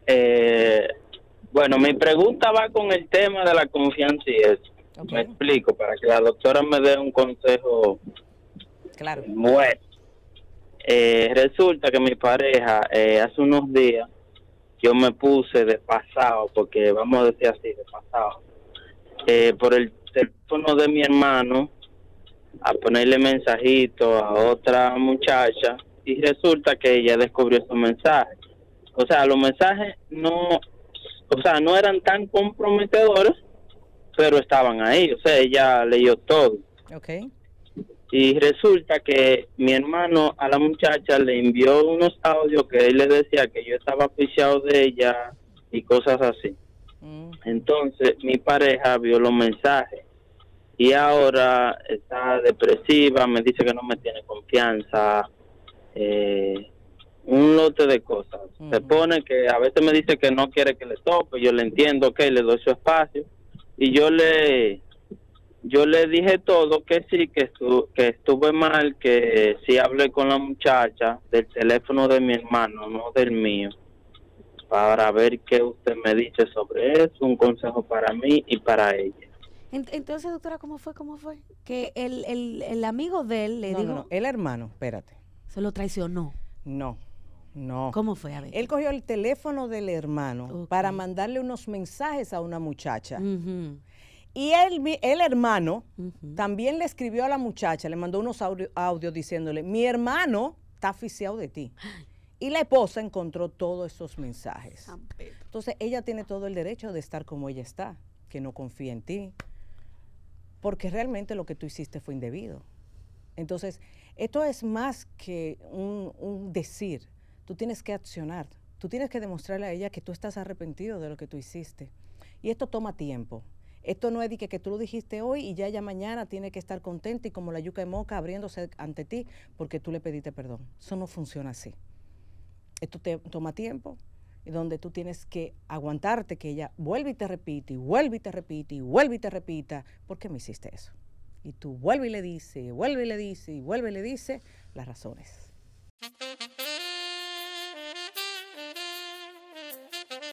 Eh, bueno, mi pregunta va con el tema de la confianza y eso. Me Ok, explico para que la doctora me dé un consejo claro. bueno. Resulta que mi pareja, hace unos días, yo me puse de pasado, porque vamos a decir así, de pasado, por el teléfono de mi hermano a ponerle mensajitos a otra muchacha y resulta que ella descubrió esos mensajes. O sea, los mensajes no eran tan comprometedores, pero estaban ahí. O sea, ella leyó todo. Ok. Y resulta que mi hermano a la muchacha le envió unos audios que él le decía que yo estaba oficiado de ella y cosas así. Ujú. Entonces mi pareja vio los mensajes y ahora está depresiva, me dice que no me tiene confianza, eh, un lote de cosas. Se Ujú. pone que a veces me dice que no quiere que le tope, yo le entiendo, que le doy su espacio y yo le dije todo, que sí, que estuve mal, que sí hablé con la muchacha del teléfono de mi hermano, no del mío, para ver qué usted me dice sobre eso, un consejo para mí y para ella. Entonces, doctora, ¿cómo fue? ¿Cómo fue? Que el amigo de él le No, no, no. dijo, El hermano, espérate. se lo traicionó. No, no. ¿Cómo fue? A ver. Él cogió el teléfono del hermano Ok. para mandarle unos mensajes a una muchacha. Ujú, Y el hermano ujú. también le escribió a la muchacha, le mandó unos audios diciéndole, mi hermano está aficiado de ti. Y la esposa encontró todos esos mensajes. San Pedro. Entonces ella tiene todo el derecho de estar como ella está, que no confía en ti, porque realmente lo que tú hiciste fue indebido. Entonces, esto es más que un decir, tú tienes que accionar, tú tienes que demostrarle a ella que tú estás arrepentido de lo que tú hiciste. Y esto toma tiempo. Esto no es de que tú lo dijiste hoy y ya mañana tiene que estar contenta y como la yuca de moca abriéndose ante ti porque tú le pediste perdón. Eso no funciona así. Esto te toma tiempo y donde tú tienes que aguantarte que ella vuelve y te repite y vuelve y te repite y vuelve y te repita, ¿por qué me hiciste eso? Y tú vuelve y le dice, vuelve y le dice y vuelve y le dice las razones.